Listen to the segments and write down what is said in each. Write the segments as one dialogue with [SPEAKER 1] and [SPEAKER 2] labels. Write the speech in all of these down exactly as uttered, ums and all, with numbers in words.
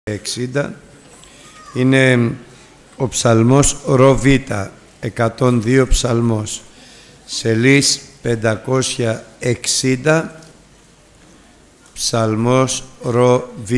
[SPEAKER 1] εξήντα είναι ο ψαλμός Ρο Β, εκατόν δύο ψαλμός, σελίς πεντακόσια εξήντα, ψαλμός Ρο Β.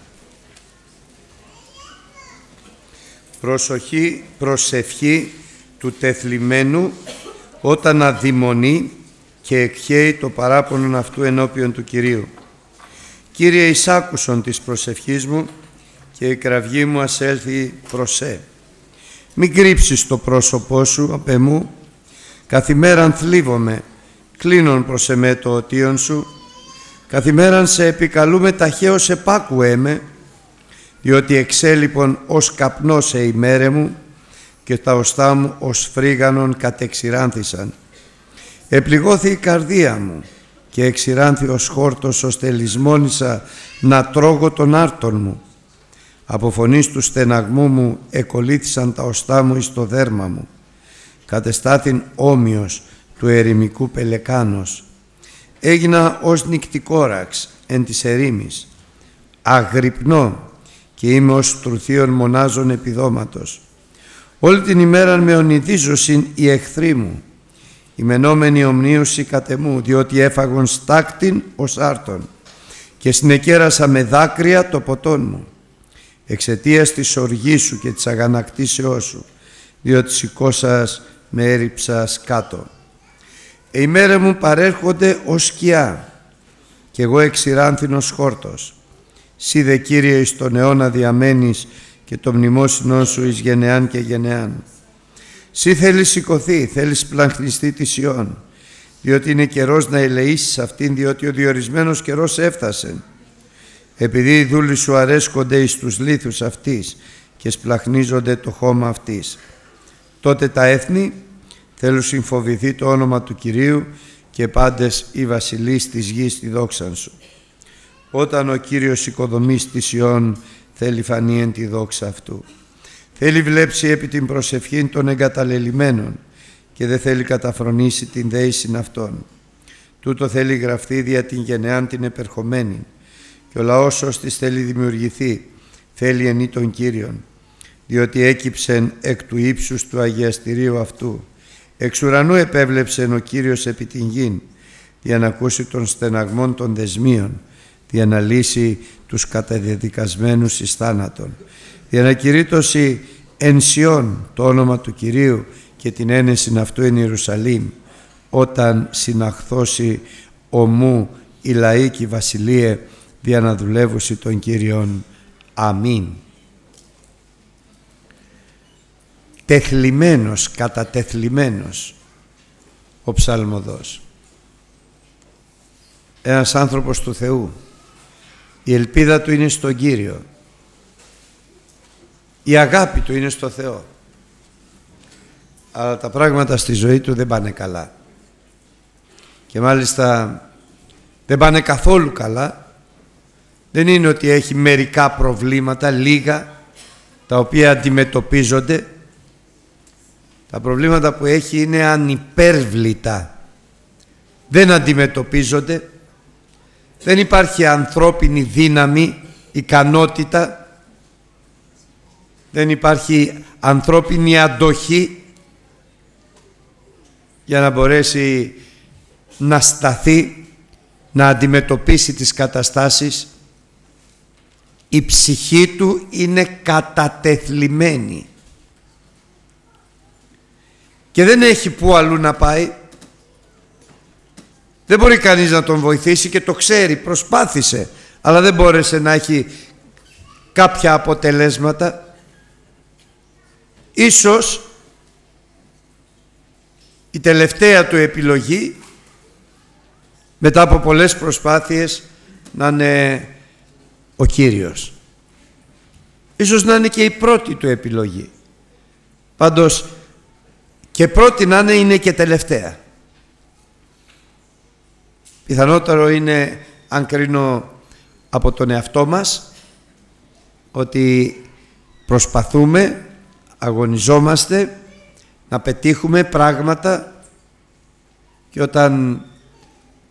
[SPEAKER 1] Προσοχή, προσευχή του τεθλιμμένου όταν αδειμονεί και εκχέει το παράπονον αυτού ενώπιον του Κυρίου. Κύριε, εισάκουσον της προσευχής μου και η κραυγή μου ας έλθει προς σε. Μην κρύψεις το πρόσωπό σου απ' εμού, καθημέραν θλίβομαι, κλείνον προς εμέ το οτίον σου, καθημέραν σε επικαλούμε ταχαίως επάκουέ με, διότι εξέλιπον ως καπνός σε ημέρε μου και τα οστά μου ως φρίγανον κατεξηράνθησαν. Επληγώθη η καρδία μου και εξηράνθη ως χόρτος, ώστε λησμόνησα να τρώγω τον άρτον μου. Από φωνής του στεναγμού μου εκολύθησαν τα οστά μου εις το δέρμα μου. Κατεστάθην όμοιος του ερημικού πελεκάνος. Έγινα ως νυκτικόραξ εν της ερήμης. Αγρυπνώ και είμαι ως τρουθίων μονάζων επιδόματος. Όλη την ημέραν με ονειδίζωσιν οι εχθροί μου, η μενόμενη ομνίωση κατ' εμού, διότι έφαγον στάκτην ως άρτον και συνεκέρασα με δάκρυα το ποτόν μου, εξαιτίας της οργής σου και της αγανακτήσεώς σου, διότι σηκώσας με έριψας κάτω. Οι ημέρες μου παρέρχονται ως σκιά και εγώ εξηράνθην χόρτος. Σύ δε, Κύριε, εις τον αιώνα διαμένεις και το μνημόσυνό σου εις γενεάν και γενεάν. Σύ θέλεις σηκωθεί, θέλεις πλαγχνιστεί τη Σιών, διότι είναι καιρός να ελεήσεις αυτήν, διότι ο διορισμένος καιρός έφτασε. Επειδή οι δούλοι σου αρέσκονται εις τους λίθους αυτής και σπλαχνίζονται το χώμα αυτής. Τότε τα έθνη θέλουν συμφοβηθεί το όνομα του Κυρίου και πάντες οι βασιλείς της γης τη δόξαν σου. Όταν ο Κύριος οικοδομείς τη Σιών, θέλει φανεί εν τη δόξα αυτού. Θέλει βλέψει επί την προσευχήν των εγκαταλελειμμένων και δεν θέλει καταφρονήσει την δέησιν αυτών. Τούτο θέλει γραφτεί δια την γενεάν την επερχομένη, και ο λαός ως της θέλει δημιουργηθεί, θέλει ενή των Κύριων, διότι έκυψεν εκ του ύψους του αγιαστηρίου αυτού. Εξ ουρανού επέβλεψεν ο Κύριος επί την γην, για να ακούσει των στεναγμών των δεσμίων, για να λύσει τους καταδεδικασμένους εις θάνατον, για να κηρύττωσει εν Σιών το όνομα του Κυρίου και την ένεσιν αυτού εν Ιερουσαλήμ, όταν συναχθώσει ομού η λαίκη βασιλείε, για να δουλεύουσει τον Κύριον. Αμήν. Τεθλιμμένος, κατατεθλιμμένος ο ψαλμοδός. Ένας άνθρωπος του Θεού. Η ελπίδα του είναι στον Κύριο. Η αγάπη του είναι στο Θεό. Αλλά τα πράγματα στη ζωή του δεν πάνε καλά. Και μάλιστα δεν πάνε καθόλου καλά. Δεν είναι ότι έχει μερικά προβλήματα, λίγα, τα οποία αντιμετωπίζονται. Τα προβλήματα που έχει είναι ανυπέρβλητα. Δεν αντιμετωπίζονται. Δεν υπάρχει ανθρώπινη δύναμη, ικανότητα. Δεν υπάρχει ανθρώπινη αντοχή για να μπορέσει να σταθεί, να αντιμετωπίσει τις καταστάσεις. Η ψυχή του είναι κατατεθλιμμένη και δεν έχει που αλλού να πάει. Δεν μπορεί κανείς να τον βοηθήσει και το ξέρει, προσπάθησε, αλλά δεν μπόρεσε να έχει κάποια αποτελέσματα. Ίσως η τελευταία του επιλογή, μετά από πολλές προσπάθειες, να είναι ο Κύριος. Ίσως να είναι και η πρώτη του επιλογή. Πάντως και πρώτη να είναι, είναι και τελευταία. Πιθανότερο είναι, αν κρίνω από τον εαυτό μας, ότι προσπαθούμε, αγωνιζόμαστε να πετύχουμε πράγματα και όταν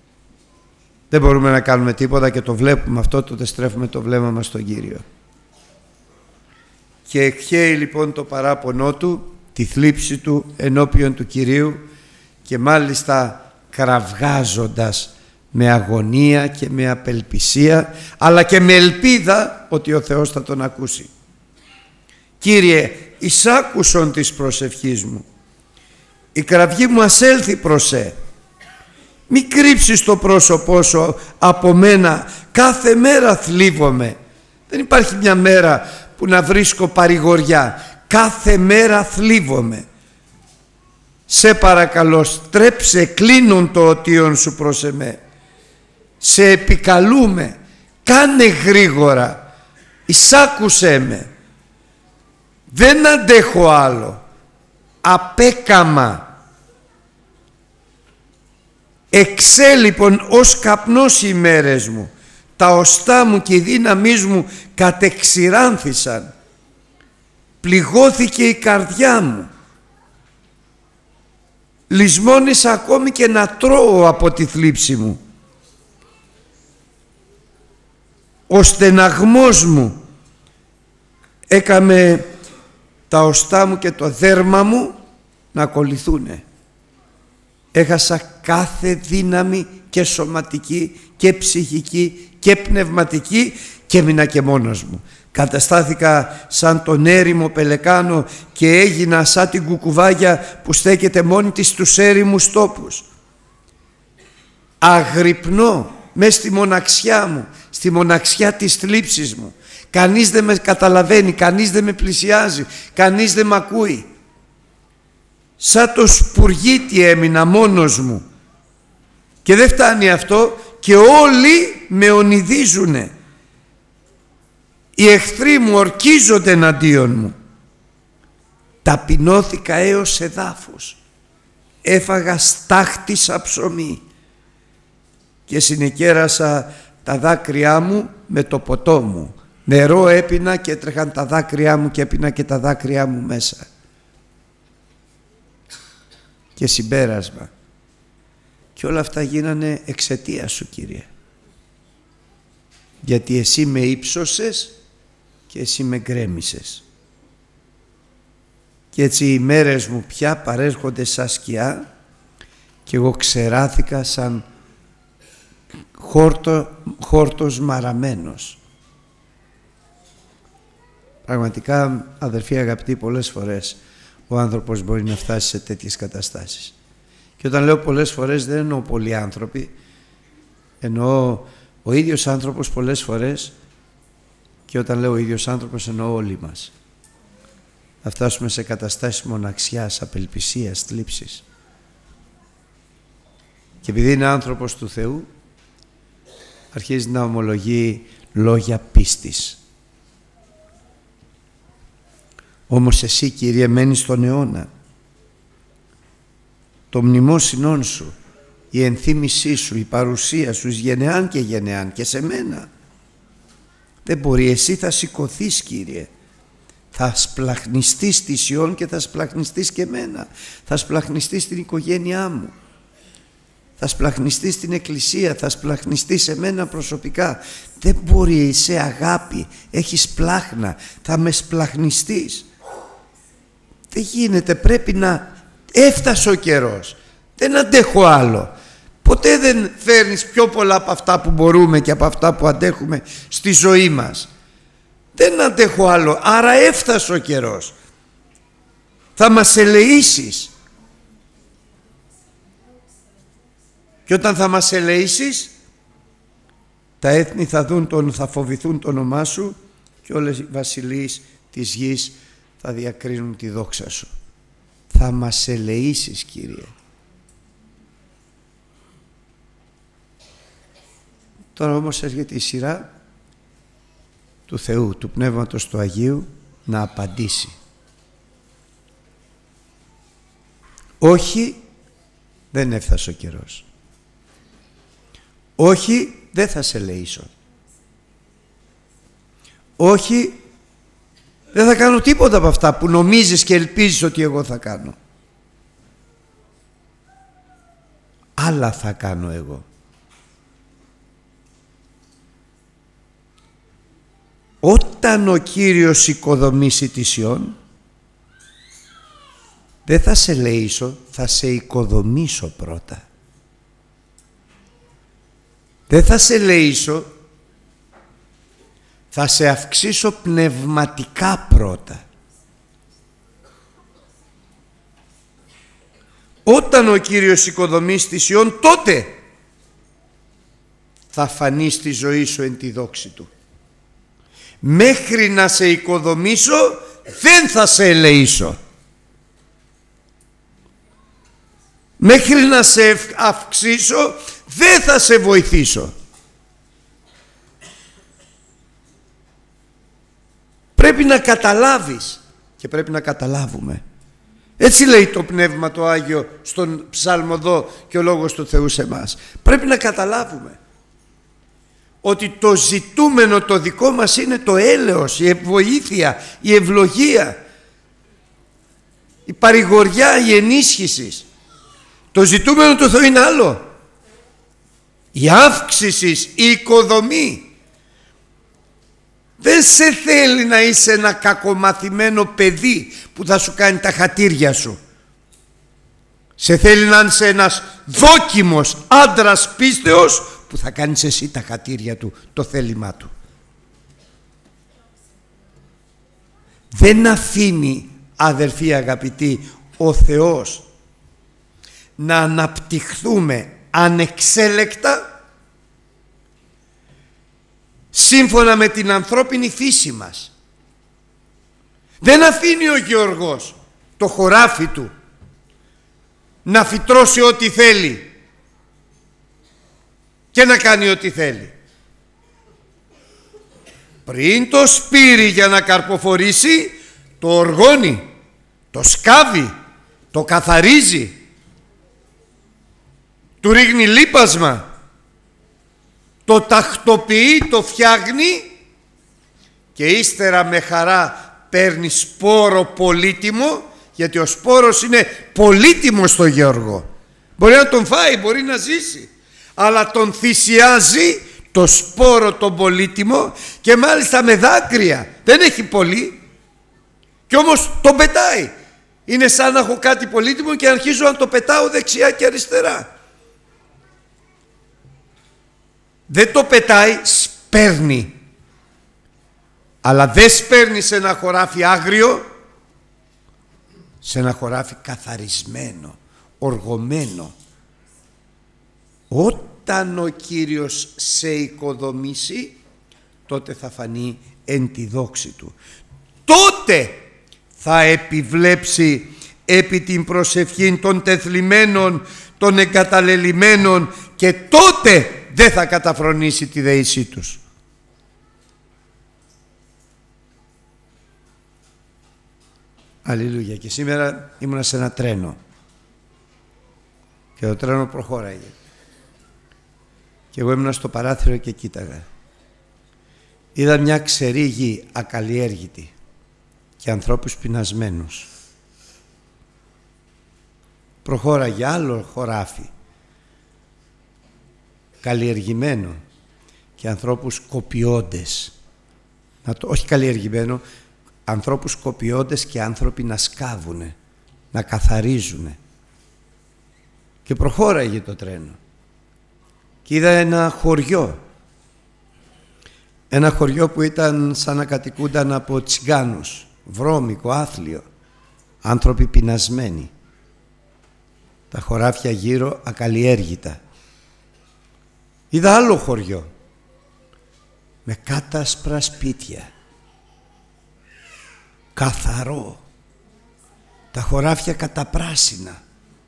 [SPEAKER 1] δεν μπορούμε να κάνουμε τίποτα και το βλέπουμε αυτό, τότε στρέφουμε το βλέμμα μας στον Κύριο. και εκχέει λοιπόν το παράπονό του, τη θλίψη του ενώπιον του Κυρίου, και μάλιστα κραυγάζοντας με αγωνία και με απελπισία, αλλά και με ελπίδα ότι ο Θεός θα τον ακούσει. «Κύριε, εισάκουσον της προσευχής μου, η κραυγή μου ασέλθει προς σε. Μη κρύψεις το πρόσωπό σου από μένα, κάθε μέρα θλίβομαι». Δεν υπάρχει μια μέρα που να βρίσκω παρηγοριά, κάθε μέρα θλίβομαι. «Σε παρακαλώ, στρέψε, κλείνουν το οτίον σου προς εμέ. Σε επικαλούμε, κάνε γρήγορα, εισάκουσέ με. Δεν αντέχω άλλο, απέκαμα. Εξέ λοιπόν ως καπνός οι μέρες μου, τα οστά μου και οι δύναμείς μου κατεξηράνθησαν. Πληγώθηκε η καρδιά μου. Λυσμόνησα ακόμη και να τρώω από τη θλίψη μου. Ο στεναγμός μου έκαμε τα οστά μου και το δέρμα μου να κολληθούνε. Έχασα κάθε δύναμη και σωματική και ψυχική και πνευματική και έμεινα και μόνος μου. Καταστάθηκα σαν τον έρημο πελεκάνο και έγινα σαν την κουκουβάγια που στέκεται μόνη της στους έρημους τόπους. Αγρυπνώ μες στη μοναξιά μου, στη μοναξιά της θλίψης μου. Κανείς δεν με καταλαβαίνει, κανείς δεν με πλησιάζει, κανείς δεν με ακούει. Σαν το σπουργίτι έμεινα μόνος μου. Και δεν φτάνει αυτό, και όλοι με ονειδίζουνε. Οι εχθροί μου ορκίζονται εναντίον μου. Ταπεινώθηκα έως εδάφους. Έφαγα στάχτισα ψωμί και συνεκέρασα τα δάκρυά μου με το ποτό μου. Νερό έπινα και έτρεχαν τα δάκρυά μου και έπινα και τα δάκρυά μου μέσα. Και συμπέρασμα, και όλα αυτά γίνανε εξαιτίας σου, Κύριε. Γιατί εσύ με ύψωσες και εσύ με γκρέμισες. Και έτσι οι μέρες μου πια παρέρχονται σαν σκιά και εγώ ξεράθηκα σαν χόρτο, χόρτος μαραμένος. Πραγματικά, αδερφοί αγαπητοί, πολλές φορές ο άνθρωπος μπορεί να φτάσει σε τέτοιες καταστάσεις. Και όταν λέω πολλές φορές δεν εννοώ πολλοί άνθρωποι, εννοώ ο ίδιος άνθρωπος πολλές φορές, και όταν λέω ο ίδιος άνθρωπος εννοώ όλοι μας. Θα φτάσουμε σε καταστάσεις μοναξιάς, απελπισίας, θλίψης. Και επειδή είναι άνθρωπος του Θεού, αρχίζει να ομολογεί λόγια πίστης. Όμως εσύ, Κύριε, μένεις στον αιώνα. Το μνημόσυνόν σου, η ενθύμησή σου, η παρουσία σου, γενεάν και γενεάν, και σε μένα. Δεν μπορεί, εσύ θα σηκωθείς, Κύριε. Θα σπλαχνιστείς στη Σιών και θα σπλαχνιστείς και εμένα. Θα σπλαχνιστείς στην οικογένειά μου. Θα σπλαχνιστείς στην εκκλησία, θα σπλαχνιστείς σε μένα προσωπικά. Δεν μπορεί, σε αγάπη, έχεις πλάχνα, θα με σπλαχνιστείς. Δεν γίνεται, πρέπει να... Έφτασε ο καιρός, δεν αντέχω άλλο. Ποτέ δεν φέρνεις πιο πολλά από αυτά που μπορούμε και από αυτά που αντέχουμε στη ζωή μας. Δεν αντέχω άλλο, άρα έφτασε ο καιρός. Θα μας ελεήσεις. Και όταν θα μας ελεήσεις, τα έθνη θα δουν τον, θα φοβηθούν το όνομά σου και όλες οι βασιλείς της γης θα διακρίνουν τη δόξα σου. Θα μας ελεήσεις, Κύριε. Τώρα όμως έρχεται η σειρά του Θεού, του Πνεύματος του Αγίου, να απαντήσει. Όχι, δεν έφτασε ο καιρός. Όχι, δεν θα σε ελεήσω. Όχι, δεν θα κάνω τίποτα από αυτά που νομίζεις και ελπίζεις ότι εγώ θα κάνω. Άλλα θα κάνω εγώ. όταν ο Κύριος οικοδομήσει τη Σιών, δεν θα σε ελεήσω, θα σε οικοδομήσω πρώτα. Δεν θα σε ελεήσω, θα σε αυξήσω πνευματικά πρώτα. Όταν ο Κύριος οικοδομήσει τη Σιών, τότε θα φανεί στη ζωή σου εν τη δόξη Του. Μέχρι να σε οικοδομήσω δεν θα σε ελεήσω. Μέχρι να σε αυξήσω δεν θα σε βοηθήσω. Πρέπει να καταλάβεις και πρέπει να καταλάβουμε. Έτσι λέει το Πνεύμα το Άγιο στον Ψαλμοδό και ο Λόγος του Θεού σε εμάς. Πρέπει να καταλάβουμε ότι το ζητούμενο το δικό μας είναι το έλεος, η βοήθεια, η ευλογία, η παρηγοριά, η ενίσχυση. Το ζητούμενο του Θεού είναι άλλο. Η αύξηση, η οικοδομή. Δεν σε θέλει να είσαι ένα κακομαθημένο παιδί που θα σου κάνει τα χατήρια σου. Σε θέλει να είσαι ένας δόκιμος άντρας πίστεως που θα κάνεις εσύ τα χατήρια του, το θέλημά του. Δεν αφήνει, αδερφοί αγαπητοί, ο Θεός να αναπτυχθούμε ανεξέλεκτα σύμφωνα με την ανθρώπινη φύση μας. Δεν αφήνει ο Γεωργός το χωράφι του να φυτρώσει ό,τι θέλει και να κάνει ό,τι θέλει. Πριν το σπείρει για να καρποφορήσει, το οργώνει, το σκάβει, το καθαρίζει, του ρίχνει λίπασμα, το τακτοποιεί, το φτιάχνει και ύστερα με χαρά παίρνει σπόρο πολύτιμο, γιατί ο σπόρος είναι πολύτιμος στο Γεωργό. Μπορεί να τον φάει, μπορεί να ζήσει, αλλά τον θυσιάζει το σπόρο τον πολύτιμο και μάλιστα με δάκρυα. Δεν έχει πολύ και όμως τον πετάει. Είναι σαν να έχω κάτι πολύτιμο και αρχίζω να το πετάω δεξιά και αριστερά. Δεν το πετάει, σπέρνει. Αλλά δεν σπέρνει σε ένα χωράφι άγριο, σε ένα χωράφι καθαρισμένο, οργωμένο. Όταν ο Κύριος σε οικοδομήσει, τότε θα φανεί εν τη δόξη Του. Τότε θα επιβλέψει επί την προσευχή των τεθλιμμένων, των εγκαταλελειμμένων, και τότε δεν θα καταφρονήσει τη δεήσή τους. Αλληλούια. Και σήμερα ήμουνα σε ένα τρένο και το τρένο προχώραγε και εγώ ήμουνα στο παράθυρο και κοίταγα. Είδα μια ξερή γη ακαλλιέργητη και ανθρώπους πεινασμένους. Προχώραγε άλλο χωράφι καλλιεργημένο και ανθρώπους κοπιώντες. Να το, όχι καλλιεργημένο, ανθρώπους κοπιώντες και άνθρωποι να σκάβουνε, να καθαρίζουνε. Και προχώραγε το τρένο και είδα ένα χωριό, ένα χωριό που ήταν σαν να κατοικούνταν από τσιγκάνους, βρώμικο, άθλιο, άνθρωποι πεινασμένοι, τα χωράφια γύρω ακαλλιέργητα. Είδα άλλο χωριό με κάτασπρα σπίτια, καθαρό, τα χωράφια καταπράσινα,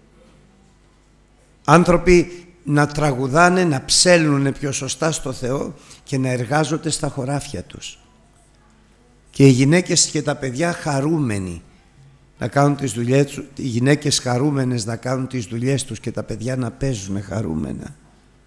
[SPEAKER 1] άνθρωποι να τραγουδάνε, να ψέλνουνε πιο σωστά στο Θεό και να εργάζονται στα χωράφια τους, και οι γυναίκες και τα παιδιά χαρούμενοι να κάνουν τις δουλειές τους, οι γυναίκες χαρούμενες να κάνουν τις δουλειές τους και τα παιδιά να παίζουν χαρούμενα.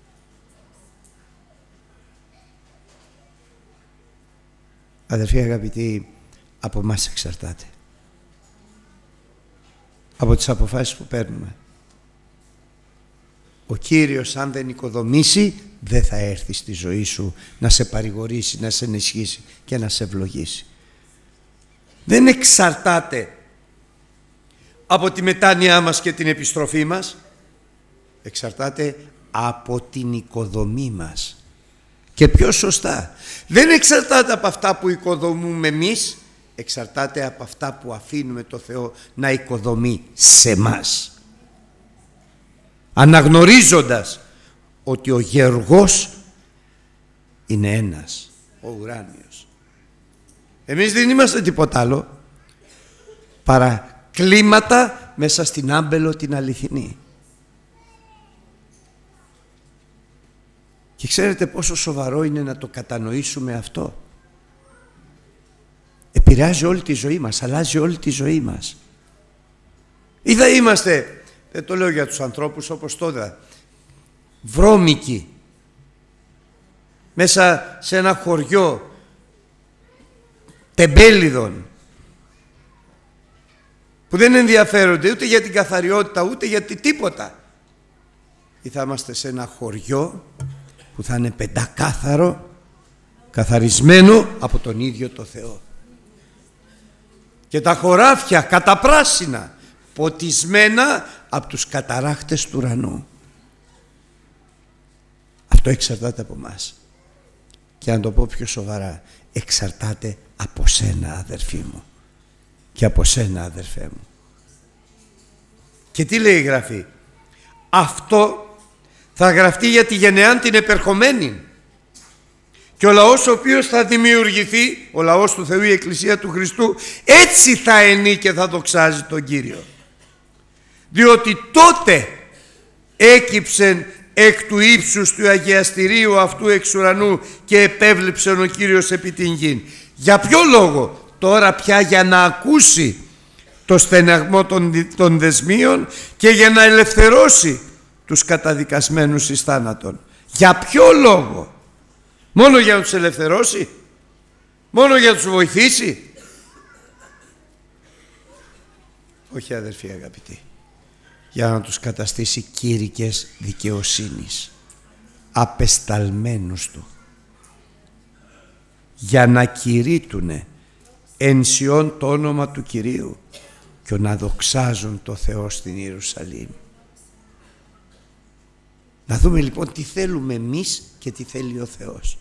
[SPEAKER 1] Αδερφοί αγαπητοί, από εμάς εξαρτάται, από τις αποφάσεις που παίρνουμε. Ο Κύριος αν δεν οικοδομήσει δεν θα έρθει στη ζωή σου να σε παρηγορήσει, να σε ενισχύσει και να σε ευλογήσει. Δεν εξαρτάται από τη μετάνοιά μας και την επιστροφή μας, εξαρτάται από την οικοδομή μας. Και πιο σωστά, δεν εξαρτάται από αυτά που οικοδομούμε εμείς, εξαρτάται από αυτά που αφήνουμε το Θεό να οικοδομεί σε μας, αναγνωρίζοντας ότι ο γεωργός είναι ένας, ο ουράνιος. Εμείς δεν είμαστε τίποτα άλλο παρά κλίματα μέσα στην άμπελο την αληθινή. Και ξέρετε πόσο σοβαρό είναι να το κατανοήσουμε αυτό. Επηρεάζει όλη τη ζωή μας, αλλάζει όλη τη ζωή μας. Ή θα είμαστε, δεν το λέω για τους ανθρώπους όπως τότε, βρώμικοι, μέσα σε ένα χωριό τεμπέλιδων, που δεν ενδιαφέρονται ούτε για την καθαριότητα ούτε για τίποτα. Ή θα είμαστε σε ένα χωριό που θα είναι πεντακάθαρο, καθαρισμένο από τον ίδιο το Θεό. Και τα χωράφια καταπράσινα, ποτισμένα από τους καταράχτες του ουρανού. Αυτό εξαρτάται από μας. Και να το πω πιο σοβαρά, εξαρτάται από σένα, αδερφή μου, και από σένα, αδερφέ μου. Και τι λέει η Γραφή? Αυτό θα γραφτεί για τη γενεάν την επερχομένη, και ο λαός ο οποίος θα δημιουργηθεί, ο λαός του Θεού, η Εκκλησία του Χριστού, έτσι θα ενεί και θα δοξάζει τον Κύριο. Διότι τότε έκυψεν εκ του ύψους του αγιαστηρίου αυτού εξ ουρανού και επέβλεψεν ο Κύριος επί την γην. Για ποιο λόγο? Τώρα πια για να ακούσει το στεναγμό των, των δεσμίων και για να ελευθερώσει τους καταδικασμένους εις θάνατον. Για ποιο λόγο? Μόνο για να τους ελευθερώσει? Μόνο για να τους βοηθήσει? Όχι, αδερφοί αγαπητοί. Για να τους καταστήσει κήρυκες δικαιοσύνης, απεσταλμένους του, για να κηρύττουνε εν Σιών το όνομα του Κυρίου και να δοξάζουν το Θεό στην Ιερουσαλήμ. Να δούμε λοιπόν τι θέλουμε εμείς και τι θέλει ο Θεός.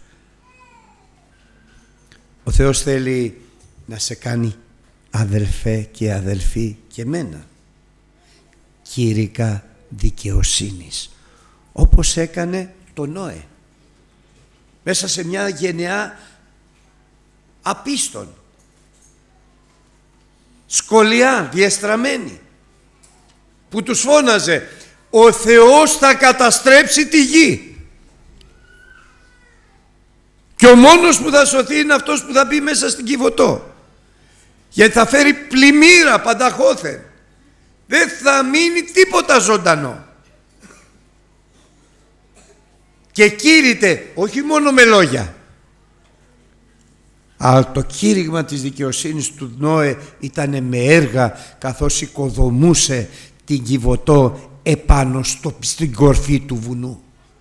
[SPEAKER 1] Ο Θεός θέλει να σε κάνει αδελφέ και αδελφή και μένα κήρυκα δικαιοσύνης, όπως έκανε το Νόε μέσα σε μια γενεά απίστων, σκολιά, διεστραμμένη, που τους φώναζε ο Θεός θα καταστρέψει τη γη και ο μόνος που θα σωθεί είναι αυτός που θα μπει μέσα στην Κιβωτό, γιατί θα φέρει πλημμύρα πανταχώθεν, δεν θα μείνει τίποτα ζωντανό. Και κήρυτε όχι μόνο με λόγια, αλλά το κήρυγμα της δικαιοσύνης του Νόε ήταν με έργα, καθώς οικοδομούσε την Κιβωτό επάνω στο, στην κορφή του βουνού.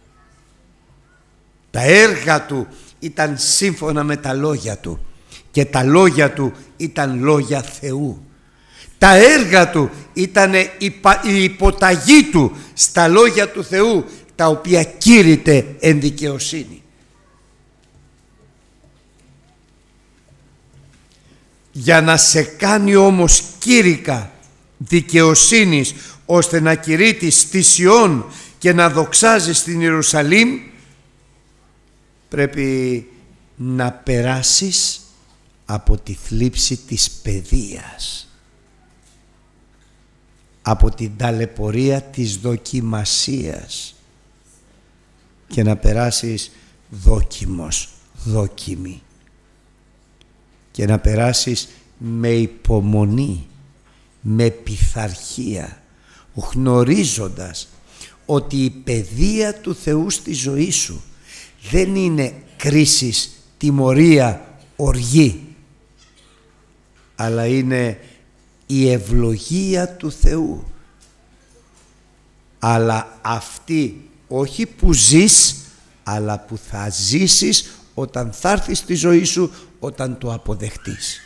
[SPEAKER 1] Τα έργα του ήταν σύμφωνα με τα λόγια του και τα λόγια του ήταν λόγια Θεού. Τα έργα του ήταν η υποταγή του στα λόγια του Θεού, τα οποία κήρυτε εν δικαιοσύνη. Για να σε κάνει όμως κήρυκα δικαιοσύνης, ώστε να κηρύττεις στη Σιών και να δοξάζεις στην Ιερουσαλήμ, πρέπει να περάσεις από τη θλίψη της παιδείας, από την ταλαιπωρία της δοκιμασίας και να περάσεις δόκιμος, δόκιμη, και να περάσεις με υπομονή, με πειθαρχία, γνωρίζοντας ότι η παιδεία του Θεού στη ζωή σου δεν είναι κρίσεις, τιμωρία, οργή, αλλά είναι η ευλογία του Θεού. αλλά αυτή όχι που ζεις, αλλά που θα ζήσεις όταν θα έρθει στη ζωή σου, όταν το αποδεχτείς.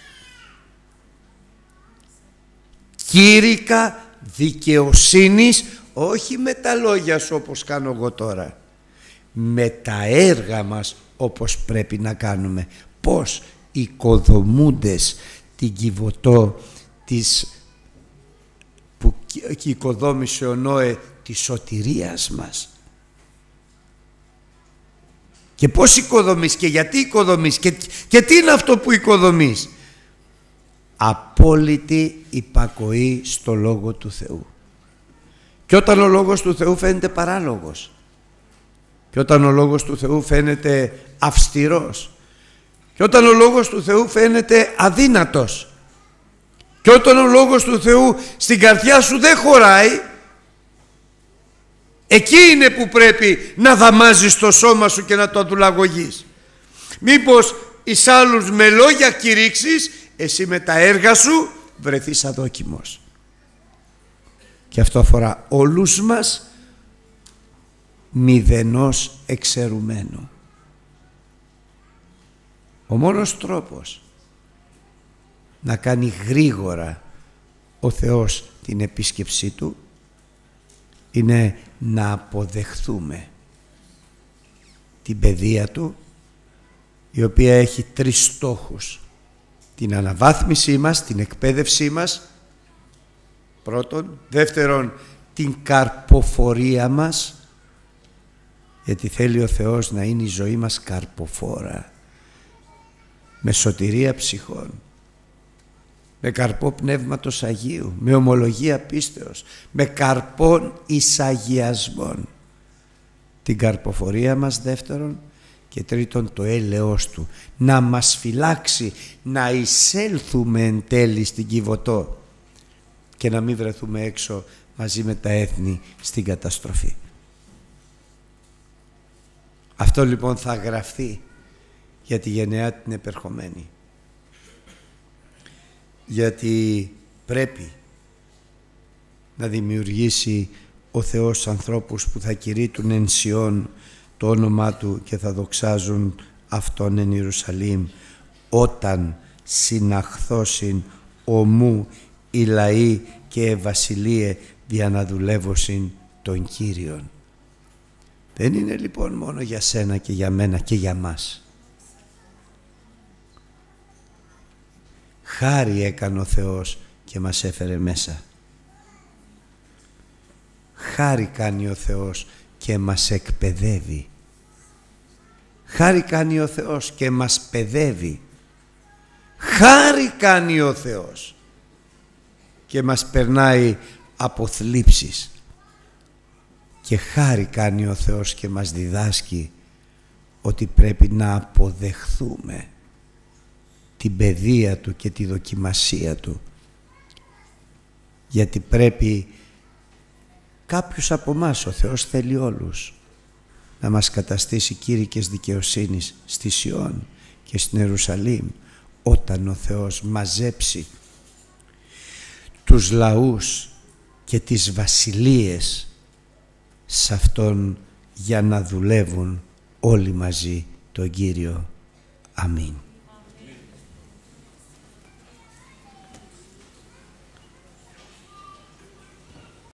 [SPEAKER 1] Κήρυκα δικαιοσύνης, όχι με τα λόγια σου όπως κάνω εγώ τώρα, με τα έργα μας όπως πρέπει να κάνουμε. Πώς οικοδομούντες την Κιβωτό της, που οικοδόμησε ο Νόε, της σωτηρίας μας. Και πώς οικοδομείς και γιατί οικοδομείς και, και τι είναι αυτό που οικοδομείς. Απόλυτη υπακοή στο Λόγο του Θεού. Και όταν ο Λόγος του Θεού φαίνεται παράλογος, και όταν ο Λόγος του Θεού φαίνεται αυστηρός, και όταν ο Λόγος του Θεού φαίνεται αδύνατος, και όταν ο Λόγος του Θεού στην καρδιά σου δεν χωράει, εκεί είναι που πρέπει να δαμάζεις το σώμα σου και να το αδουλαγωγείς. Μήπως εις άλλους με λόγια κηρύξεις, εσύ με τα έργα σου βρεθείς αδόκιμος. Και αυτό αφορά όλους μας, μηδενός εξαιρουμένου. Ο μόνος τρόπος να κάνει γρήγορα ο Θεός την επίσκεψή Του είναι να αποδεχθούμε την παιδεία Του, η οποία έχει τρεις στόχους: την αναβάθμισή μας, την εκπαίδευσή μας πρώτον, δεύτερον την καρποφορία μας, γιατί θέλει ο Θεός να είναι η ζωή μας καρποφόρα, με σωτηρία ψυχών, με καρπό Πνεύματος Αγίου, με ομολογία πίστεως, με καρπών εισαγιασμών. Την καρποφορία μας δεύτερον, και τρίτον το έλεος Του, να μας φυλάξει, να εισέλθουμε εν τέλει στην Κιβωτό και να μην βρεθούμε έξω μαζί με τα έθνη στην καταστροφή. Αυτό λοιπόν θα γραφτεί για τη γενεά την επερχομένη, γιατί πρέπει να δημιουργήσει ο Θεός ανθρώπους που θα κηρύττουν εν Σιών το όνομά Του και θα δοξάζουν Αυτόν εν Ιερουσαλήμ, όταν συναχθώσιν ομού οι λαοί και βασιλείε διαναδουλεύωσιν τον Κύριον. Δεν είναι λοιπόν μόνο για σένα και για μένα και για μας. Χάρη έκανε ο Θεός και μας έφερε μέσα. Χάρη κάνει ο Θεός και μας εκπαιδεύει. Χάρη κάνει ο Θεός και μας παιδεύει. Χάρη κάνει ο Θεός και μας περνάει από θλίψεις. Και χάρη κάνει ο Θεός και μας διδάσκει ότι πρέπει να αποδεχθούμε την παιδεία Του και τη δοκιμασία Του, γιατί πρέπει κάποιους από εμάς, ο Θεός θέλει όλους, να μας καταστήσει κήρυκες δικαιοσύνης στη Σιών και στην Ιερουσαλήμ, όταν ο Θεός μαζέψει τους λαούς και τις βασιλείες σε Αυτόν για να δουλεύουν όλοι μαζί τον Κύριο. Αμήν.